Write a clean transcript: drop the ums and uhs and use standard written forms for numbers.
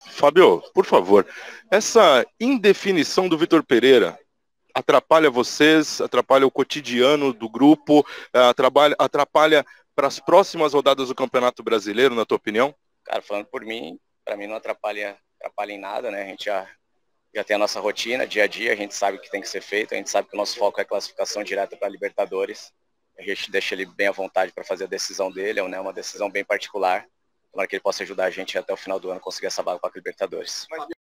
Fábio, por favor, essa indefinição do Vitor Pereira atrapalha vocês, atrapalha o cotidiano do grupo, atrapalha para as próximas rodadas do Campeonato Brasileiro, na tua opinião? Cara, falando por mim, para mim não atrapalha em nada, né? A gente já tem a nossa rotina, dia a dia, a gente sabe o que tem que ser feito, a gente sabe que o nosso foco é classificação direta para a Libertadores. A gente deixa ele bem à vontade para fazer a decisão dele, né? Uma decisão bem particular, para que ele possa ajudar a gente até o final do ano a conseguir essa vaga para a Libertadores.